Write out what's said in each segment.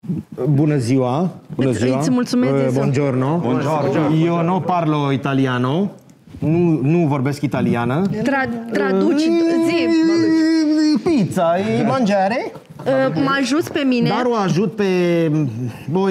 Bună ziua! Bună ziua! Îți mulțumesc. Buongiorno! Buongiorno! Io non parlo italiano. Nu vorbesc italiană. Traduci, zi. Pizza e mangiare. Mă ajuți pe mine? Dar o ajut pe voi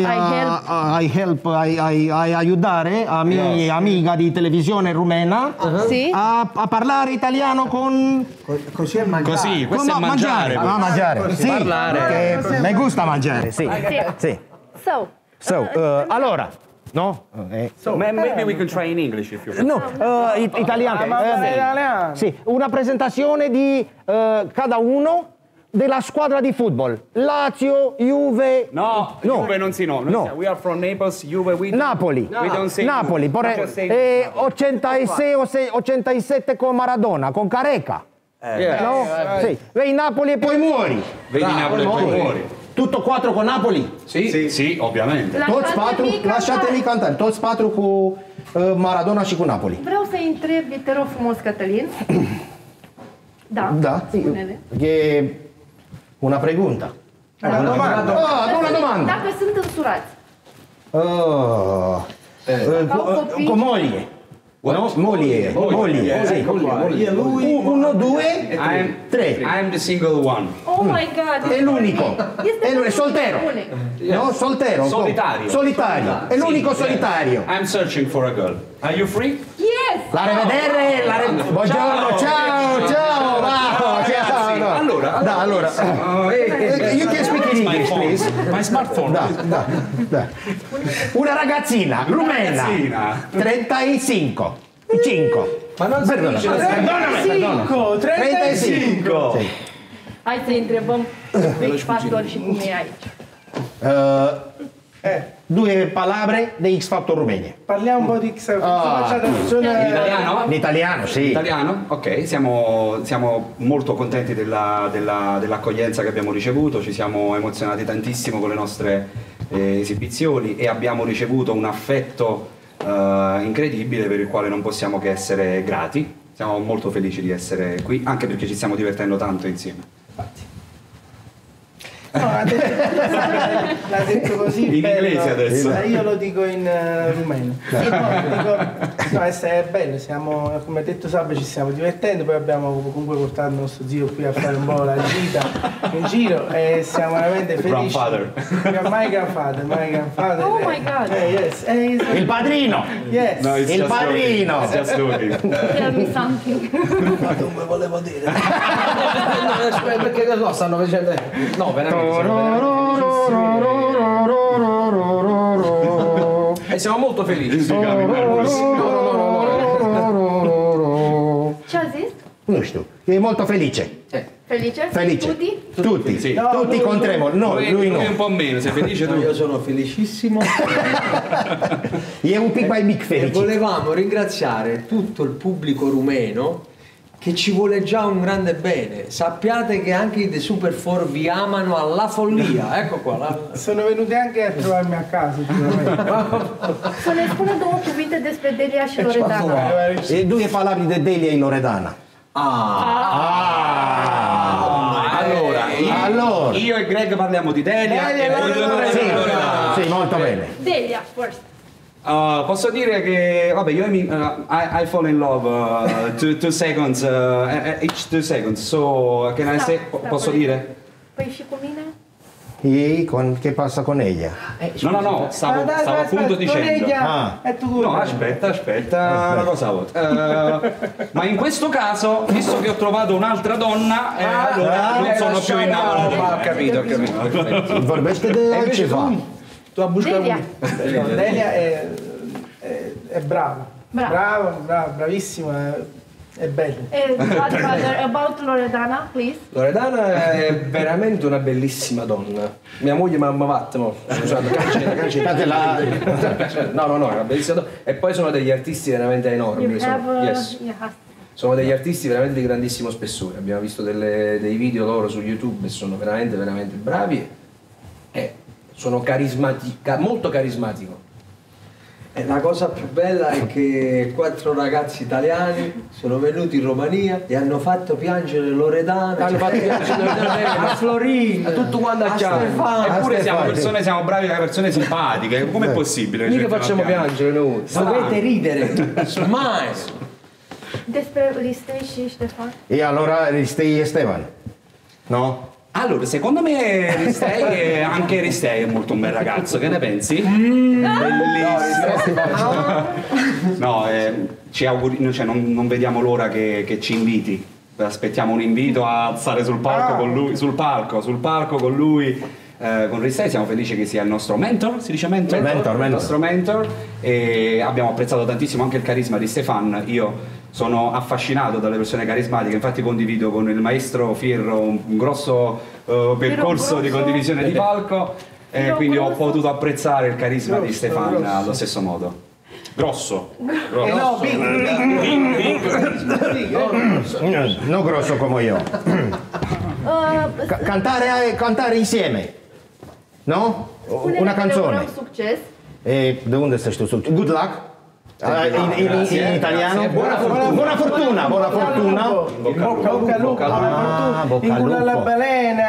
a aiutare a mia amica di televisione rumena Sì? a parlare italiano con... Così è mangiare. Così, questo è mangiare. Mangiare, sì, Parlare. perché me gusta mangiare, sì. Sì. So, Allora, no? Maybe we can try in English if you No, italiano. Sì, una presentazione di cada uno della squadra di football. Lazio, Juve. No, Juve non si no. No. We are from Naples, Juve we Napoli. We don't say Napoli, Juve. Just say 86 o 87 con Maradona, con Careca. Yeah. No? Sì. Vedi Napoli e poi muori. Vedi Napoli e poi muori. Tutto 4 con Napoli? Sì, ovviamente. Toți patru, lasciatemi cantare, toți patru cu Maradona și cu Napoli. vreau să întreb, te rog frumos, Cătălin. Da, Spune-ne. e una pregunta. Una domanda. Una domanda. Dacă sunt însurați. Con moglie. No? Moglie, sì. Uno, due, tre. I am the single one. Oh my God! È l'unico. Este È soltero. No, soltero. Solitario. Solitario. È l'unico solitario. I'm searching for a girl. Are you free? Yes! La rivedere, buongiorno, ciao, ciao, ciao. Allora, Da, allora. You can speak in English, please. My smartphone. Da. Una ragazzina rumena, 35. 5. Ma non si dice Perdonami. 35. Sì. Hai să întrebăm pe X Factor și cum e aici. Due palabre di X Factor Romania. Parliamo un po' di In italiano? In italiano, sì. Italiano? Ok, siamo molto contenti dell'accoglienza che abbiamo ricevuto, ci siamo emozionati tantissimo con le nostre esibizioni e abbiamo ricevuto un affetto incredibile per il quale non possiamo che essere grati. Siamo molto felici di essere qui, anche perché ci stiamo divertendo tanto insieme. No, l'ha detto così In bello. inglese adesso. Io lo dico in rumeno. No, è bello, come ha detto Sabio, ci stiamo divertendo, poi abbiamo comunque portato il nostro zio qui a fare un po' la gita in giro e siamo veramente felici. My grandfather. Oh my God! Yes. Il padrino. Yes. No, it's Il just padrino. joking. It's just joking. Tell me something. Non mi volevo dire. Perché no, stanno facendo. No, veramente. E siamo molto felici. Ce a zis? Non știu. E molto felice. Felice? Felice. Tutti? Tutti. Sì. Tutti con Tremolo. No, lui no. Lui un po' meno, sei felice tu? Io sono felicissimo E un pic mai mic e felice. volevamo ringraziare tutto il pubblico rumeno che ci vuole già un grande bene. Sappiate che anche i The Super 4 vi amano alla follia. Ecco qua. Sono venuti anche a trovarmi a casa ultimamente. Să ne spună două cuvinte despre Delia și Loredana. E due palabre di Delia e Loredana. Allora. Io e Greg parliamo di Delia e voi due Loredana. Sì, molto bene. Delia, first. Posso dire che, vabbè, io I fall in love 2 seconds, each 2 seconds, so can I say, posso dire? Păi și cu mine? E che passa con ella? No, stavo appunto dicendo. E tu No, aspetta, una cosa a volta. Ma in questo caso, visto che ho trovato un'altra donna, allora non sono più innamorato. Ho capito. Vorbește de altceva. Tu a busca Delia. Delia è brava. Bravissima, è bella. Godfather, about Loredana, please. Loredana è veramente una bellissima donna. Mia moglie mi ammavat, scusate, cancellate la. No, è una bellissima donna. E poi sono degli artisti veramente enormi. You have, Yes. yeah. Sono degli artisti veramente di grandissimo spessore. Abbiamo visto dei video loro su YouTube e sono veramente bravi e sono molto carismatico. E la cosa più bella è che 4 ragazzi italiani sono venuti in Romania e hanno fatto piangere Loredana, Hanno fatto piangere Loredana, a Florin, a tutto quanto a Stefano. Eppure siamo bravi, persone simpatiche. Com'è possibile? Mica facciamo piangere noi. Dovete ridere, mai. Despre Ristei și Ștefan. E allora Ristei e Stefan? No? Allora, secondo me anche Ristei è molto un bel ragazzo, che ne pensi? Bellissimo. No, cioè, non vediamo l'ora che ci inviti. Aspettiamo un invito a stare sul palco con lui, sul palco con lui. Con Ristei siamo felici che sia il nostro mentor, si dice mentor? Mentor. Il nostro mentor, e abbiamo apprezzato tantissimo anche il carisma di Stefan. Io sono affascinato dalle persone carismatiche, infatti condivido con il maestro Fierro un grosso percorso di condivisione di palco, e quindi ho potuto apprezzare il carisma di Stefan allo stesso modo. Grosso. Non grosso come io. Cantare insieme. No? Una canzone. Succes. E de unde să știu? Good luck. In italiano? Buona fortuna. Bocca al lupo. Incula la balena.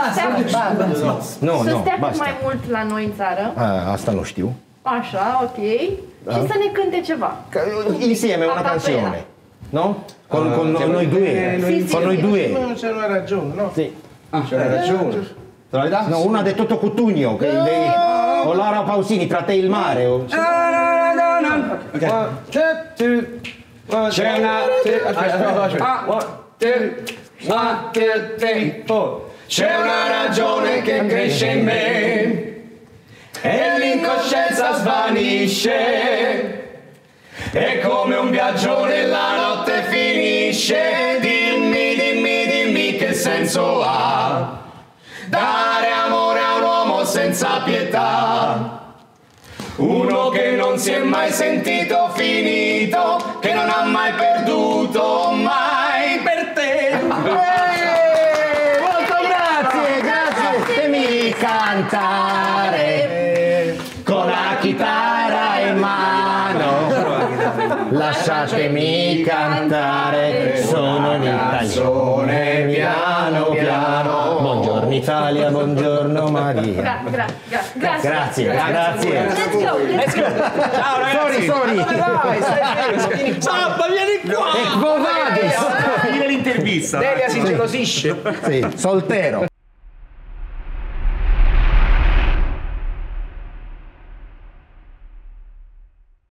Nu, Să stea basta. mai mult la noi în țară. Asta nu știu. Așa, ok. Și să ne cânte ceva. Insieme una canzone. No? Con noi due. Con noi due. Non c'è una ragione, no? Sì. C'è ragione. No, una de Toto Cutugno, o Laura Pausini, Tra te il mare. C'è una ragione che cresce in me e l'incoscienza svanisce. È come un viaggio nella notte finisce. Dimmi che senso ha dare amore a un uomo senza pietà. Uno che non si è mai sentito finito, che non ha mai perduto mai per te. Molto grazie. Fatemi cantare con la chitarra in mano. Lasciatemi cantare, sono in canzone piano. Buongiorno Italia, buongiorno Maria. Grazie. Let's go. Ciao ragazzi. Sorry. Zappa, vieni qua! Ecco, vadis. Finire l'intervista. Delia si ingelosisce. Sì, soltero.